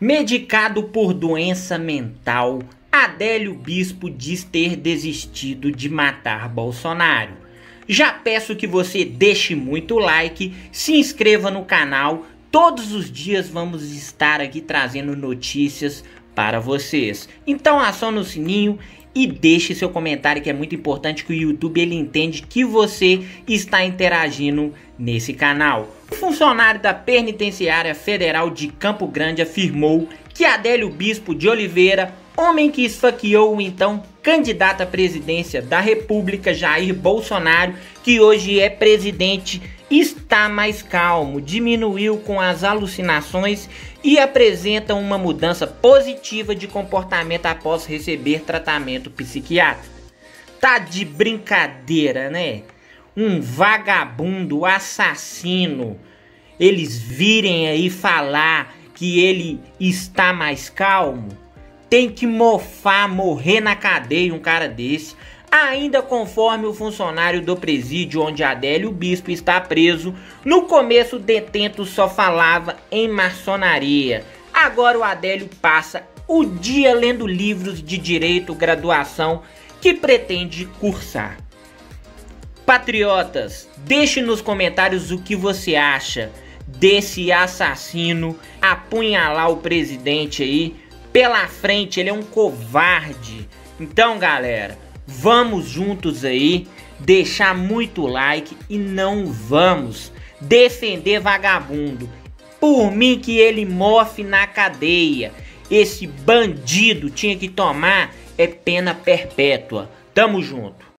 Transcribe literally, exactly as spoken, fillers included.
Medicado por doença mental, Adélio Bispo diz ter desistido de matar Bolsonaro. Já peço que você deixe muito like, se inscreva no canal. Todos os dias vamos estar aqui trazendo notícias para vocês. Então acione o sininho e deixe seu comentário, que é muito importante, que o YouTube ele entende que você está interagindo nesse canal. O funcionário da Penitenciária Federal de Campo Grande afirmou que Adélio Bispo de Oliveira, homem que esfaqueou o então candidato à presidência da República Jair Bolsonaro, que hoje é presidente, está mais calmo, diminuiu com as alucinações e apresenta uma mudança positiva de comportamento após receber tratamento psiquiátrico. Tá de brincadeira, né? Um vagabundo, assassino, eles virem aí falar que ele está mais calmo? Tem que mofar, morrer na cadeia um cara desse. Ainda conforme o funcionário do presídio onde Adélio Bispo está preso, no começo o detento só falava em maçonaria. Agora o Adélio passa o dia lendo livros de direito, graduação que pretende cursar. Patriotas, deixe nos comentários o que você acha desse assassino apunhalar o presidente aí pela frente. Ele é um covarde. Então, galera, vamos juntos aí, deixar muito like e não vamos defender vagabundo. Por mim que ele mofe na cadeia. Esse bandido tinha que tomar é pena perpétua. Tamo junto.